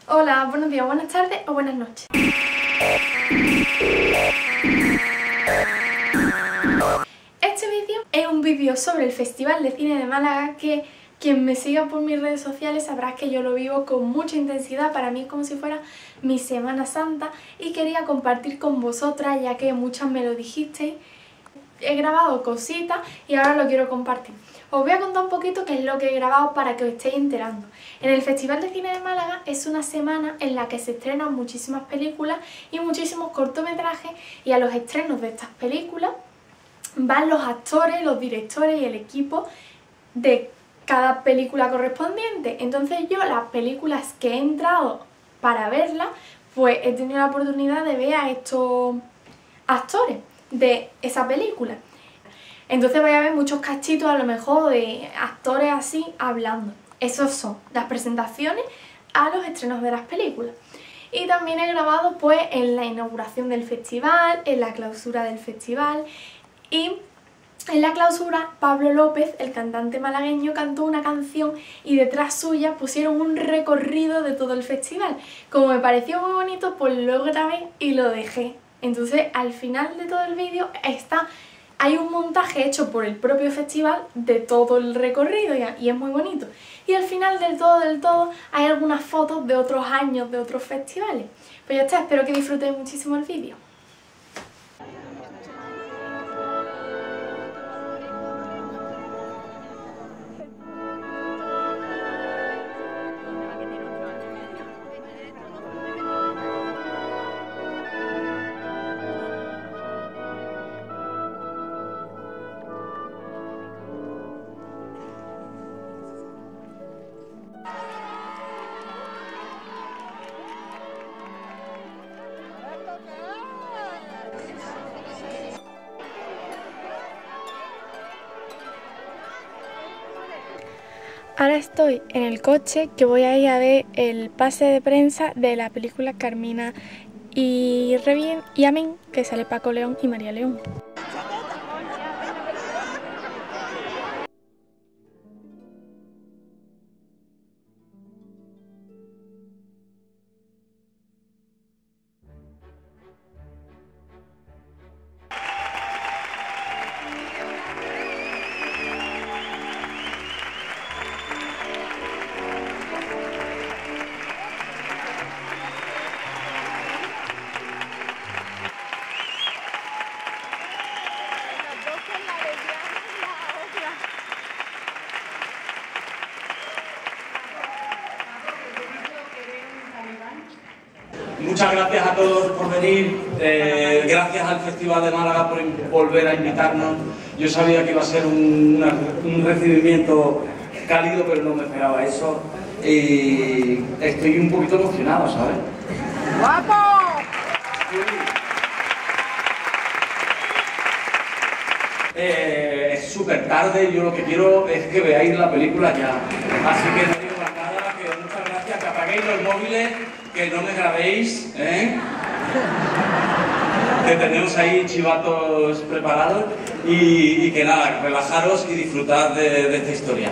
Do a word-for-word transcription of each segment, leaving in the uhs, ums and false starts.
Hola, buenos días, buenas tardes o buenas noches. Este vídeo es un vídeo sobre el Festival de Cine de Málaga que quien me siga por mis redes sociales sabrá que yo lo vivo con mucha intensidad. Para mí es como si fuera mi Semana Santa y quería compartir con vosotras ya que muchas me lo dijisteis. He grabado cositas y ahora lo quiero compartir. Os voy a contar un poquito qué es lo que he grabado para que os estéis enterando. En el Festival de Cine de Málaga es una semana en la que se estrenan muchísimas películas y muchísimos cortometrajes, y a los estrenos de estas películas van los actores, los directores y el equipo de cada película correspondiente. Entonces yo las películas que he entrado para verlas, pues he tenido la oportunidad de ver a estos actores de esa película. Entonces vais a ver muchos cachitos a lo mejor de actores así hablando. Esos son las presentaciones a los estrenos de las películas. Y también he grabado pues en la inauguración del festival, en la clausura del festival. Y en la clausura Pablo López, el cantante malagueño, cantó una canción y detrás suya pusieron un recorrido de todo el festival. Como me pareció muy bonito, pues lo grabé y lo dejé. Entonces al final de todo el vídeo está, hay un montaje hecho por el propio festival de todo el recorrido y es muy bonito. Y al final del todo del todo hay algunas fotos de otros años, de otros festivales. Pues ya está, espero que disfrutéis muchísimo el vídeo. Ahora estoy en el coche que voy a ir a ver el pase de prensa de la película Carmina y Revien y Amén, que sale Paco León y María León. Muchas gracias a todos por venir, eh, gracias al Festival de Málaga por volver a invitarnos. Yo sabía que iba a ser un, una, un recibimiento cálido, pero no me esperaba eso. Y estoy un poquito emocionado, ¿sabes? ¡Guapo! Sí. Eh, es súper tarde y yo lo que quiero es que veáis la película ya. Así que no digo más nada, que muchas gracias, que apaguéis los móviles, que no me grabéis, ¿eh? Que tenemos ahí chivatos preparados y, y que nada, relajaros y disfrutad de, de esta historia.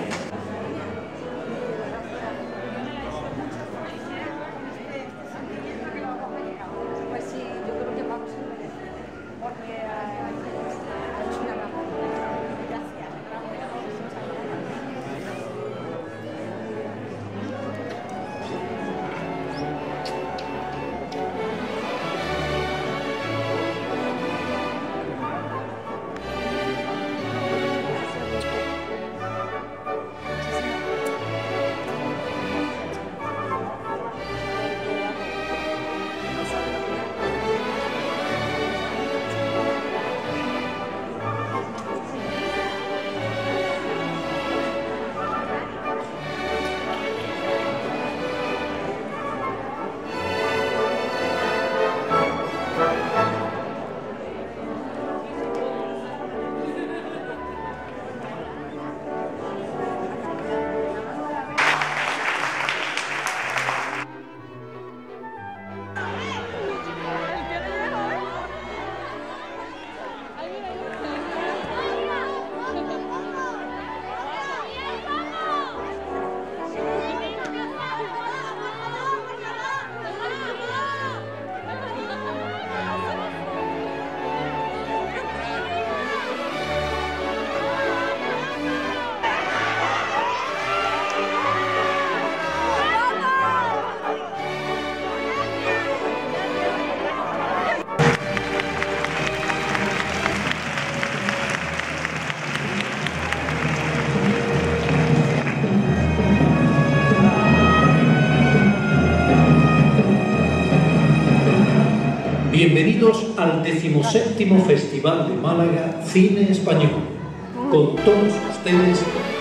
Bienvenidos al decimoséptimo Festival de Málaga Cine Español. Con todos ustedes...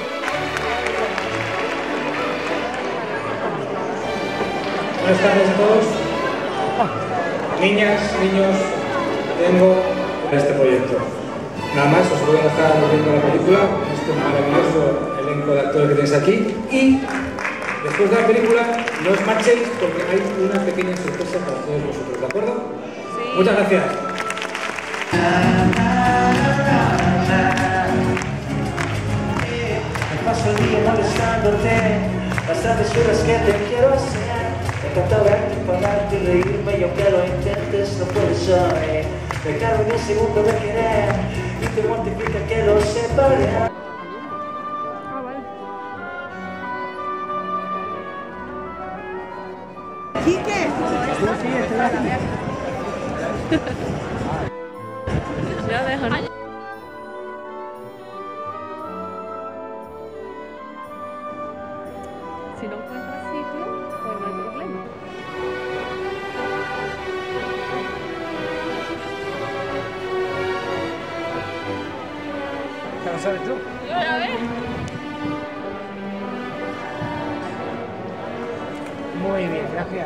Buenas tardes a todos. Niñas, niños, tengo este proyecto. Nada más, os voy a dejar viendo la película, este maravilloso elenco de actores que tenéis aquí. Y después de la película, no os marchéis porque hay una pequeña sorpresa para todos vosotros, ¿de acuerdo? Sí. Muchas gracias. Me paso el día molestándote, las travesuras que te quiero hacer. Me encanta verte, pararte y reírme, y aunque lo intentes no puedes hoy. Me cago en un segundo de querer y te mortifica que lo separe. ¿Quique? Ya dejo, ¿no? Si no encuentras sitio, pues no hay problema. ¿Qué lo sabes tú? Yo a ver. Muy bien, gracias.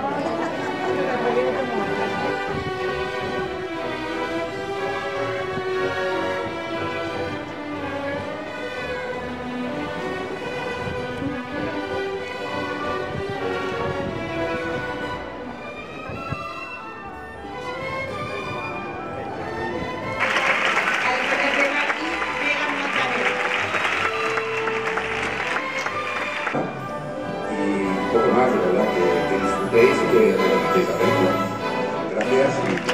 Poco más, de verdad, que, que disfrutéis y que realicéis la película. Gracias.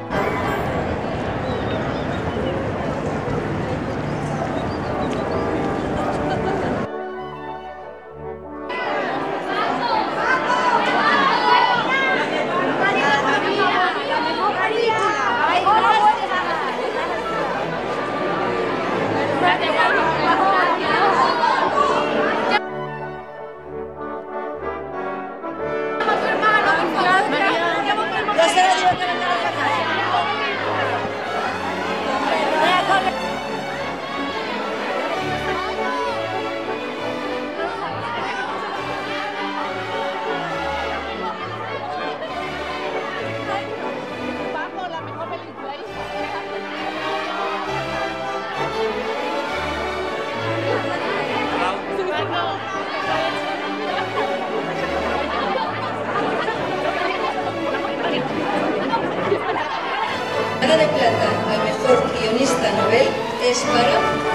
La de plata al mejor guionista novel es para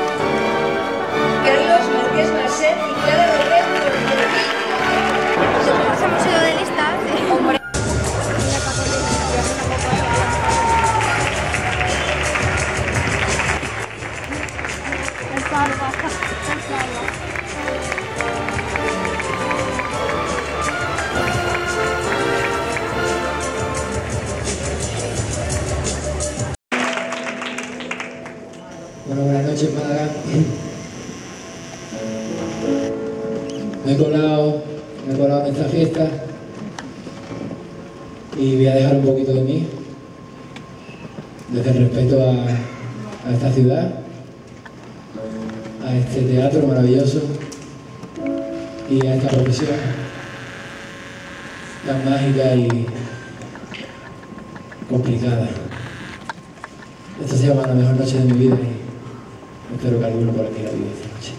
Carlos Marqués Marcet y Clara Rodríguez por Nosotros hemos ido de lista. Hombre. Bueno, buenas noches, Málaga. Me he colado, me he colado en esta fiesta y voy a dejar un poquito de mí, desde el respeto a, a esta ciudad, a este teatro maravilloso y a esta profesión tan mágica y complicada. Esto se llama La mejor noche de mi vida y espero que alguno por aquí la viva esta noche.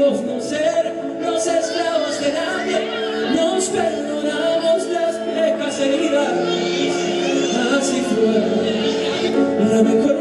queremos no ser los esclavos de nadie, nos perdonamos las viejas heridas. Así fue la mejor